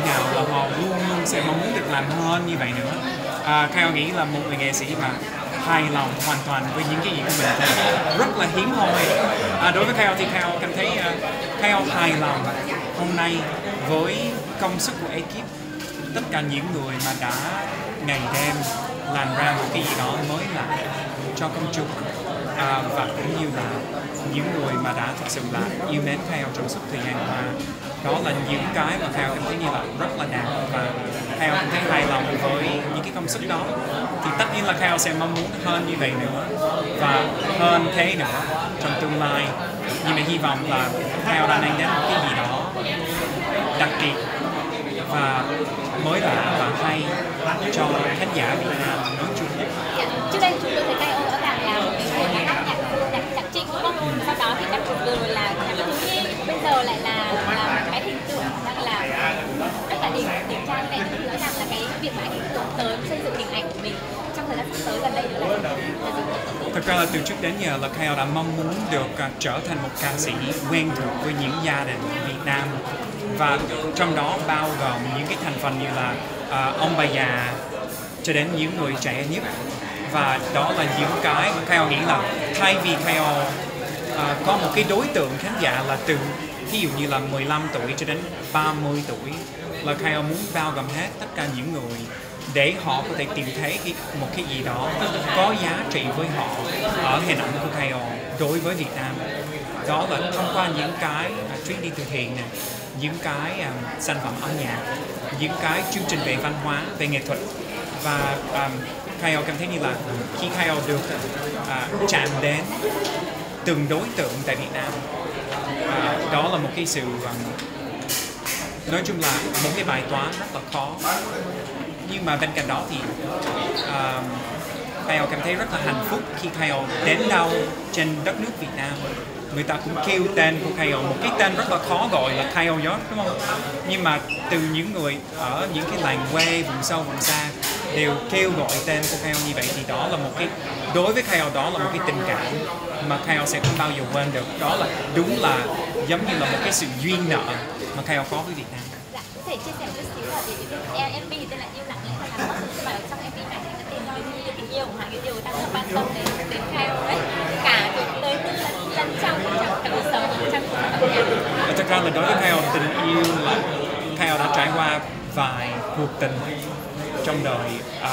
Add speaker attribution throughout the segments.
Speaker 1: nào là họ luôn luôn sẽ mong muốn được làm hơn như vậy nữa. Kyle nghĩ là một người nghệ sĩ mà hài lòng hoàn toàn với những cái gì của mình thì rất là hiếm hoi. Đối với Kyle thì Kyle cảm thấy Kyle hài lòng hôm nay với công sức của ekip, tất cả những người mà đã ngày đêm làm ra một cái gì đó mới lạ cho công chúng, và cũng như là những người mà đã thực sự là yêu mến Kyle trong suốt thời gian qua. Đó là những cái mà Kyle cảm thấy như là rất là đạt, và Kyle cảm thấy hài lòng với những cái công sức đó. Thì tất nhiên là Kyle sẽ mong muốn hơn như vậy nữa và hơn thế nữa trong tương lai, nhưng mà hy vọng là Kyle đã mang đến một cái gì đó đặc biệt và mới lạ và hay cho khán giả Việt Nam nói chung.
Speaker 2: Trước đây chúng tôi thấy Kyle rõ ràng là một người đã hát nhạc trịnh đúng không? Sau đó thì các cuộc đời là nhạc thiếu nhi, bây giờ lại là cái hình tượng đang là rất là đỉnh trang này. Thì rõ ràng là cái việc mà anh hướng tới xây dựng hình ảnh của mình trong thời gian sắp tới gần đây nữa là gì?
Speaker 1: Thật ra là từ trước đến giờ là Kyle đã mong muốn được trở thành một ca sĩ quen thuộc với những gia đình Việt Nam, và trong đó bao gồm những cái thành phần như là ông bà già cho đến những người trẻ nhất. Và đó là những cái mà Kyle nghĩ là thay vì Kyle có một cái đối tượng khán giả là từ ví dụ như là 15 tuổi cho đến 30 tuổi, là Kyle muốn bao gồm hết tất cả những người để họ có thể tìm thấy một cái gì đó có giá trị với họ ở hình ảnh của Kyle đối với Việt Nam. Đó là thông qua những cái chuyến đi từ thiện này, những cái sản phẩm âm nhạc, những cái chương trình về văn hóa, về nghệ thuật. Và Kyle cảm thấy như là khi Kyle được chạm đến từng đối tượng tại Việt Nam, đó là một cái sự nói chung là một cái bài toán rất là khó. Nhưng mà bên cạnh đó thì Kyle cảm thấy rất là hạnh phúc khi Kyle đến đâu trên đất nước Việt Nam, người ta cũng kêu tên của Kyle, một cái tên rất là khó gọi là Kyle George, đúng không? Nhưng mà từ những người ở những cái làng quê, vùng sâu, vùng xa đều kêu gọi tên của Kyle như vậy, thì đó là một cái, đối với Kyle đó là một cái tình cảm mà Kyle sẽ không bao giờ quên được. Đó là đúng là giống như là một cái sự duyên nợ mà Kyle có với Việt Nam.
Speaker 2: Dạ, có thể chia sẻ một chút xíu là về MV tên là Yêu Lặng Lẽ và Làm Mất, và ở trong MV này thì có tìm đến tình yêu của cái điều đang rất quan tâm đến Kyle đấy, cả từ tới từ lẫn trong cả cuộc sống, trong cuộc sống nhạc.
Speaker 1: Thật ra là đối với Kyle, tình yêu là Kyle đã trải qua vài cuộc tình trong đời,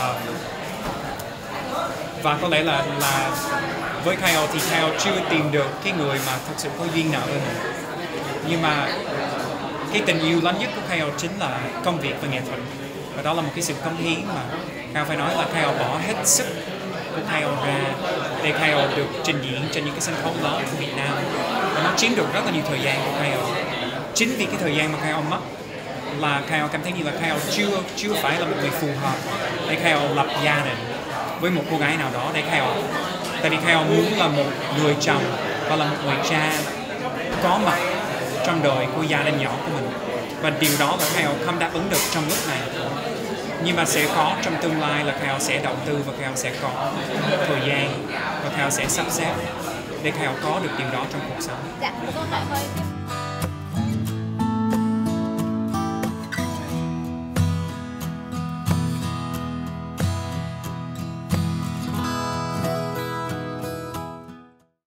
Speaker 1: và có lẽ là với Kyle thì Kyle chưa tìm được cái người mà thật sự có duyên nợ với mình. Nhưng mà cái tình yêu lớn nhất của Kyle chính là công việc và nghệ thuật, và đó là một cái sự cống hiến mà Kyle phải nói là Kyle bỏ hết sức của Kyle ra để Kyle được trình diễn trên những cái sân khấu lớn của Việt Nam, và nó chiếm được rất là nhiều thời gian của Kyle. Chính vì cái thời gian mà Kyle mất là Kyle cảm thấy như là Kyle chưa phải là một người phù hợp để Kyle lập gia đình với một cô gái nào đó, để Kyle, tại vì Kyle muốn là một người chồng và là một người cha có mặt trong đời của gia đình nhỏ của mình, và điều đó là Kyle không đáp ứng được trong lúc này. Nhưng mà sẽ có trong tương lai là Kyle sẽ đầu tư và Kyle sẽ có thời gian và Kyle sẽ sắp xếp để Kyle có được điều đó trong cuộc sống.
Speaker 2: Dạ, một câu hỏi thôi.